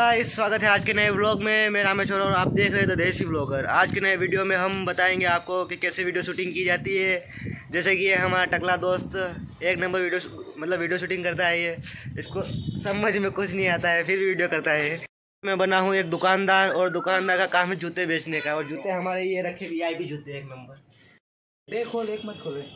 Guys, स्वागत है आज के नए व्लॉग में। मेरा नाम है छोरा और आप देख रहे थे देसी व्लॉगर। आज के नए वीडियो में हम बताएंगे आपको कि कैसे वीडियो शूटिंग की जाती है। जैसे कि ये हमारा टकला दोस्त एक नंबर वीडियो शूटिंग करता है। ये इसको समझ में कुछ नहीं आता है फिर भी वीडियो करता है। मैं बना हूँ एक दुकानदार और दुकानदार का काम है जूते बेचने का। और जूते हमारे ये रखे VIP जूते एक नंबर। देख खोल, एक मत खोले।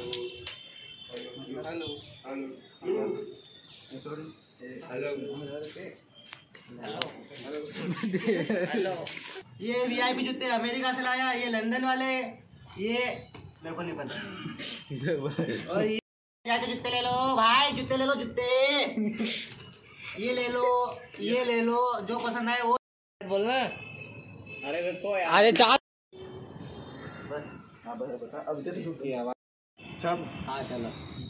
हेलो। ये VIP जूते अमेरिका से लाया, ये लंदन वाले, ये मेरे को नहीं पता। और ये जाके जूते ले लो भाई, जूते ले लो, जूते ये ले लो, ये ले लो, जो पसंद आए वो बोलना। अरे तो यार, अरे जा बस। हाँ बस बता, अब जैसे शूट किया सब। हाँ चलो।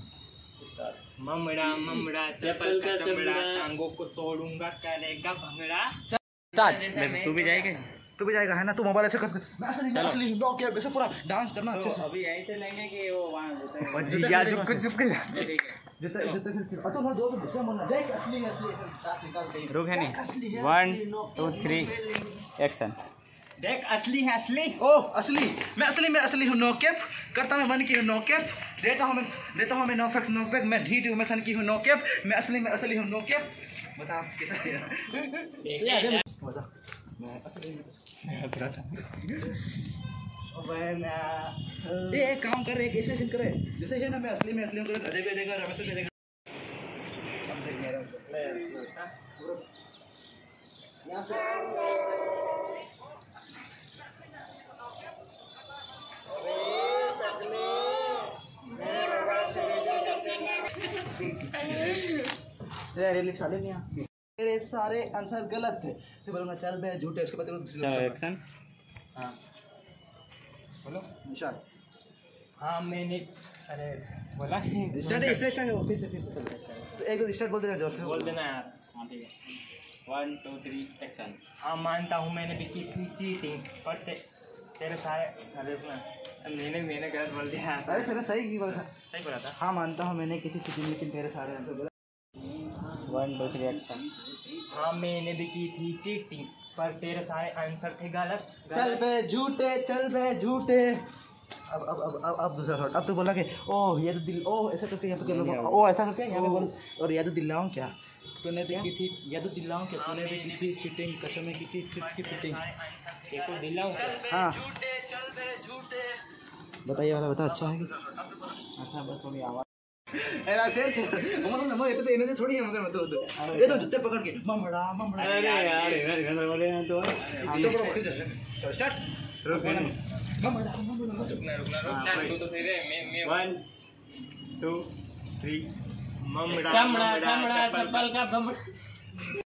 ममड़ा ममड़ा चपल का चमड़ा, टांगों को तोड़ूंगा करेगा भंगड़ा। स्टार्ट। तू भी जाएगा है ना? तू मोबाइल ऐसे कर, मैं असली ब्लॉग किया वैसे पूरा डांस करना अच्छे से। अभी यहीं से लेंगे कि वो वहां होता है यार, चुप कर ठीक है। जूता अच्छा थोड़ा दो से गुस्सा मत देख। असली साथ निकाल के रुक है नहीं। 1 2 3 एक्शन। देख असली है, असली। ओह असली, मैं असली हूँ। नो कैप करता मैं मन की हूँ। नो कैप देता हूँ मैं नो फैक्ट नो फैक्ट। मैं ढीठ हूँ, मैं सन की हूँ। नो कैप मैं असली हूँ। नो कैप बता कैसा बता। मैं असली हंस रहा था। ये एक काम कर, एक ऐसे करे जैसे है ना, मैं असली हूँ करे। अजय भी देगा, रमेश भी देगा। अब देख मेरा यहाँ से तेरे सारे आंसर गलत थे। फिर बोलूँगा चल बे झूठे। उसके बाद चलो एक्शन। हाँ बोलो निशान। हाँ मैंने अरे बोला स्टार्ट हो फिर से तो एक दो स्टार्ट बोल देना, जोर से बोल देना यार। हाँ ठीक है। 1 2 3 एक्शन। हाँ मानता हूँ मैंने भी की थी चीटिंग, पर तेरे सारे अरे मैंने गलत बोल दिया। अरे सर सही बोला था। हाँ मानता हूँ मैंने किसी चीटिंग, लेकिन तेरे सारे आंसर बोला। 1 2 3 एक्शन। हाँ मैंने भी की थी चीटिंग, पर तेरे सारे आंसर थे गलत। चल बे झूठे। अब दूसरा शॉट। अब तो बोला कि ओह ये तो दिल, ओह ऐसा करके यहाँ पे, ओह ऐसा करके यहाँ पे बोल। और याद दिलाऊं क्या तूने भी की थी, याद दिलाऊं क्या तूने भी की थी चीटिंग, कसम की थी फिटिंग। देखो दिलाऊं। हाँ चल बे झूठे। बताइए वाला बता। अच्छा है कि अच्छा? बस थोड़ी आवाज़ ये थोड़ी है मगर ये तो जूते पकड़ के ममड़ा। अरे यार घर वाले हैं तो चलो स्टार्ट। रुकना 1 2 3 ममड़ा चपल का